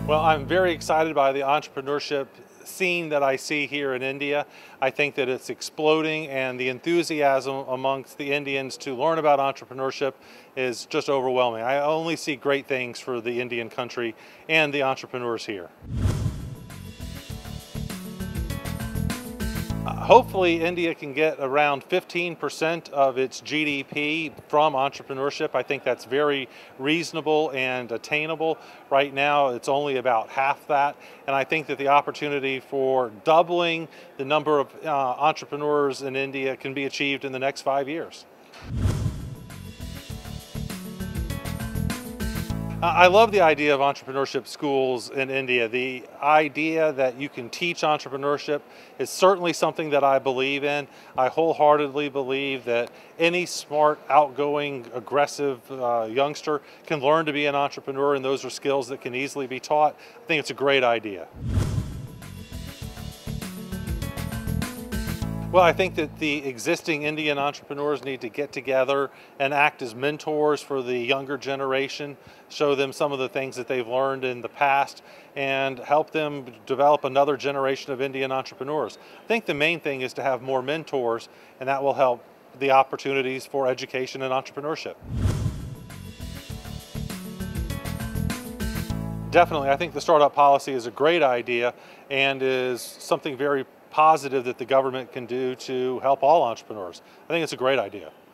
Well, I'm very excited by the entrepreneurship scene that I see here in India. I think that it's exploding, and the enthusiasm amongst the Indians to learn about entrepreneurship is just overwhelming. I only see great things for the Indian country and the entrepreneurs here. Hopefully India can get around 15% of its GDP from entrepreneurship. I think that's very reasonable and attainable. Right now it's only about half that, and I think that the opportunity for doubling the number of entrepreneurs in India can be achieved in the next 5 years. I love the idea of entrepreneurship schools in India. The idea that you can teach entrepreneurship is certainly something that I believe in. I wholeheartedly believe that any smart, outgoing, aggressive youngster can learn to be an entrepreneur, and those are skills that can easily be taught. I think it's a great idea. Well, I think that the existing Indian entrepreneurs need to get together and act as mentors for the younger generation, show them some of the things that they've learned in the past, and help them develop another generation of Indian entrepreneurs. I think the main thing is to have more mentors, and that will help the opportunities for education and entrepreneurship. Definitely, I think the startup policy is a great idea and is something very positive that the government can do to help all entrepreneurs. I think it's a great idea.